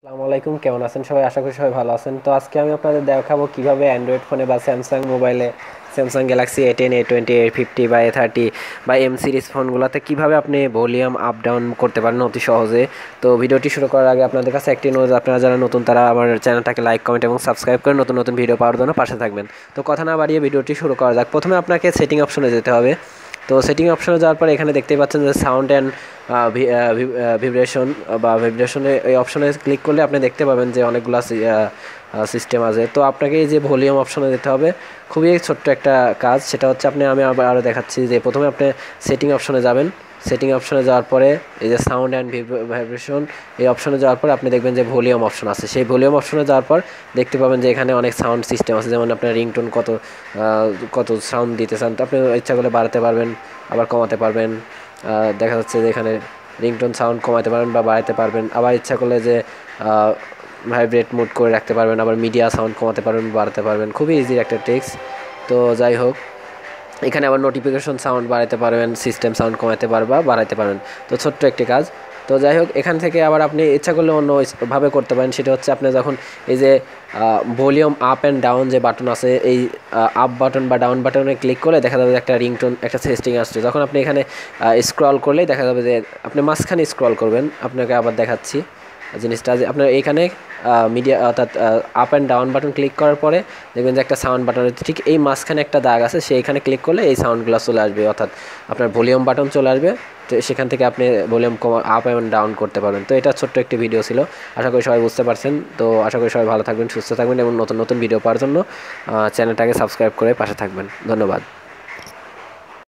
আসসালামু আলাইকুম, কেমন আছেন সবাই? আশা করি সবাই ভালো আছেন। তো আজকে আমি আপনাদের দেখাবো কিভাবে অ্যান্ড্রয়েড ফোনে বা স্যামসাং মোবাইলে Samsung Galaxy A10, A20, A50 বা A30 বা এম সিরিজ ফোনগুলোতে কিভাবে আপনি ভলিউম আপ ডাউন করতে পারেন অতি সহজে। তো ভিডিওটি শুরু করার আগে আপনাদের কাছে একটি অনুরোধ, আপনারা যারা নতুন তারা আমার চ্যানেলটাকে লাইক, কমেন্ট এবং সাবস্ক্রাইব করে নতুন নতুন ভিডিও পাওয়ার জন্য পাশে থাকবেন। তো কথা না বাড়িয়ে ভিডিওটি শুরু করা যাক। প্রথমে আপনাকে সেটিং অপশনে যেতে হবে। তো সেটিং অপশনে যাওয়ার পরে এখানে দেখতেই পাচ্ছেন যে সাউন্ড অ্যান্ড ভিব্রেশনে এই অপশনে ক্লিক করলে আপনি দেখতে পাবেন যে অনেকগুলো সিস্টেম আছে। তো আপনাকে এই যে ভলিউম অপশনে যেতে হবে। খুবই ছোট্ট একটা কাজ, সেটা হচ্ছে আমি আরও দেখাচ্ছি যে প্রথমে আপনি সেটিং অপশনে যাবেন। সেটিং অপশনে যাওয়ার পরে এই যে সাউন্ড অ্যান্ড ভাইব্রেশন এই অপশনে যাওয়ার পর আপনি দেখবেন যে ভলিউম অপশন আছে। সেই ভলিউম অপশনে যাওয়ার পর দেখতে পাবেন যে এখানে অনেক সাউন্ড সিস্টেম আছে, যেমন আপনার রিংটোন কত সাউন্ড দিতে চান, তো আপনি ইচ্ছা করলে বাড়াতে পারবেন, আবার কমাতে পারবেন। দেখা যাচ্ছে যে এখানে রিংটোন সাউন্ড কমাতে পারবেন বা বাড়াতে পারবেন, আবার ইচ্ছা করলে যে ভাইব্রেট মোড করে রাখতে পারবেন, আবার মিডিয়া সাউন্ড কমাতে পারবেন, বাড়াতে পারবেন। খুবই ইজি একটা ট্রিক্স। তো যাই হোক, এখানে আবার নোটিফিকেশন সাউন্ড বাড়াতে পারবেন, সিস্টেম সাউন্ড কমাতে পারবেন বা বাড়াতে পারবেন। তো ছোট্ট একটি কাজ। তো যাই হোক, এখান থেকে আবার আপনি ইচ্ছা করলে অন্যভাবে করতে পারেন। সেটা হচ্ছে আপনি যখন এই যে ভলিউম আপ অ্যান্ড ডাউন যে বাটন আছে, এই আপ বাটন বা ডাউন বাটনে ক্লিক করে দেখা যাবে যে একটা রিংটোন, একটা সেটিং আসছে। যখন আপনি এখানে স্ক্রল করলেই দেখা যাবে যে আপনি মাঝখানে স্ক্রল করবেন। আপনাকে আবার দেখাচ্ছি জিনিসটা, যে আপনার এখানে মিডিয়া অর্থাৎ up and down button click করার পরে দেখবেন যে একটা সাউন্ড বাটন, ঠিক এই মাঝখানে একটা দাগ আছে, সেইখানে ক্লিক করলে এই সাউন্ডগুলো চলে আসবে, অর্থাৎ আপনার ভলিউম বাটন চলে আসবে। তো সেখান থেকে আপনি ভলিউম আপ এবং ডাউন করতে পারবেন। তো এটা ছোট্ট একটি ভিডিও ছিল, আশা করি সবাই বুঝতে পারছেন। তো আশা করি সবাই ভালো থাকবেন, সুস্থ থাকবেন এবং নতুন নতুন ভিডিও পাওয়ার জন্য চ্যানেলটাকে সাবস্ক্রাইব করে পাশে থাকবেন। ধন্যবাদ।